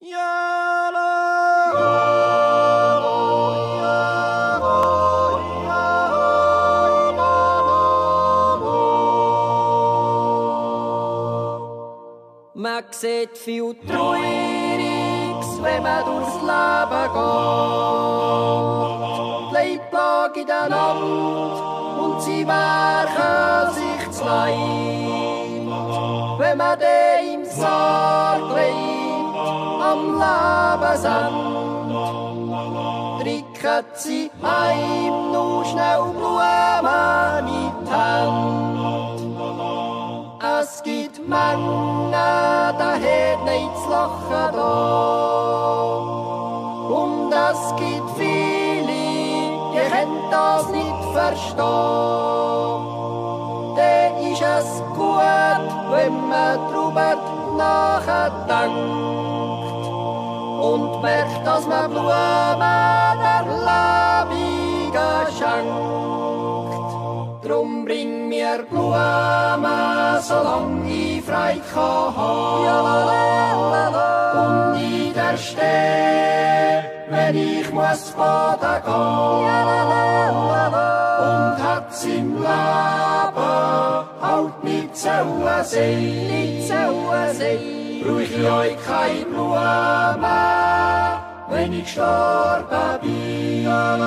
Man sieht viel Trauriges, wenn man durchs Leben geht. Die Leute in der Land und sie werken sich zu Leid. Wenn man den im Sarg legt, am Lebensende, drücken sie einem nur schnell Blumen in die Hände. Es gibt Männer, da hat nicht zu lachen da. Und es gibt viele, die können das nicht verstehen. Dann ist es gut, wenn man drüber nachdenkt und merkt, dass man Blumen der Lebenden schenkt. Drum bring mir Blumen, solang ich frei kann haben. Und in der Steh, wenn ich muss baden gehen. Und hat's im Leben halt nicht sollen sein. Brauch ich euch keine Blumen, wenn ich gestorben bin.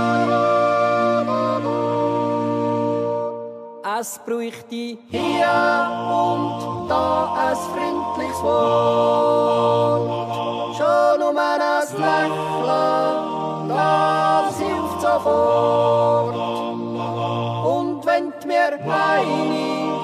Es bräuchte hier und da ein freundliches Wort. Schon um ein Lächeln, das hilft sofort. Und wenn du mir einmal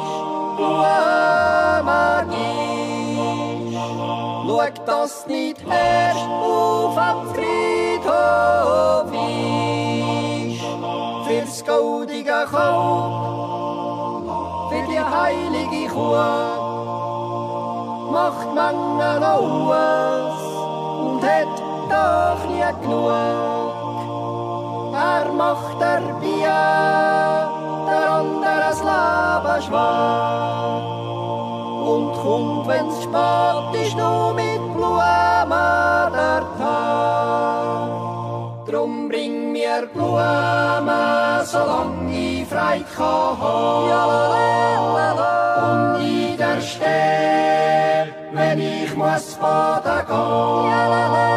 Blumen gibst, schau, dass nicht erst auf am Friedhof ist. Fürs goldige Kalb, für die heilige Kuh macht man alles und hat doch nie genug. Macht der Bier, der andere das Leben schwer und kommt, wenn's spät ist, nur mit Blumen der Tag. Drum bring mir Blumen, solang ich frei kann haben. Und in der Steh, wenn ich muss baden gehen.